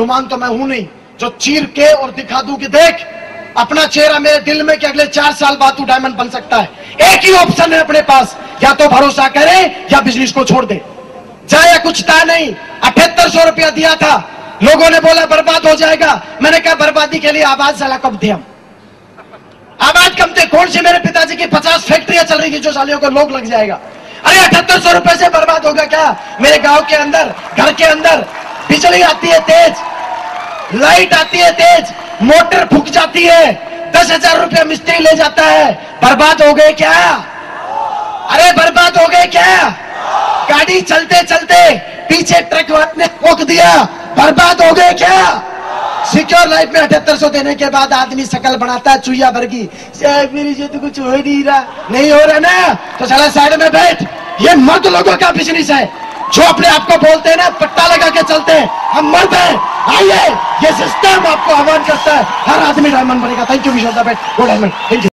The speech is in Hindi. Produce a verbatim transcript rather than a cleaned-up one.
बुद्धिमान तो मैं हूं नहीं जो चीर के और दिखा दूं कि देख अपना चेहरा मेरे दिल में कि अगले चार साल बाद तू डायमंड बन सकता है। एक ही ऑप्शन है अपने पास, या तो भरोसा करे या बिजनेस को छोड़ दे। जाए कुछ था नहीं, अठहत्तर सौ रुपया दिया था, लोगों ने बोला बर्बाद हो जाएगा। मैंने कहा बर्बादी के लिए आवाज साला कब थे हम, आवाज कम थे। कौन सी मेरे पिताजी की पचास फैक्ट्रियां चल रही थी जो सालियों को लोग लग जाएगा। अरे अठहत्तर सौ रुपए से बर्बाद होगा क्या। मेरे गांव के अंदर, घर के अंदर बिजली आती है तेज, लाइट आती है तेज, मोटर फूक जाती है, दस हजार रुपया मिस्त्री ले जाता है। बर्बाद हो गए क्या? अरे बर्बाद हो गए क्या? गाड़ी चलते चलते पीछे ट्रक वाले ने ठोक दिया, बर्बाद हो गए क्या? सिक्योर लाइफ में अठहत्तर सौ देने के बाद आदमी शकल बनाता है चुईया भर की, मेरी से तो कुछ हो ही नहीं रहा। नहीं हो रहा ना तो साला साइड में बैठ। ये मर्द लोगों का बिजनेस है जो अपने आप को बोलते हैं ना पट्टा लगा के चलते हैं, हम मर्द हैं। आइए, ये सिस्टम आपको आह्वान करता है, हर आदमी डायमंड बनेगा। Thank you Vishal, good diamond, thank you.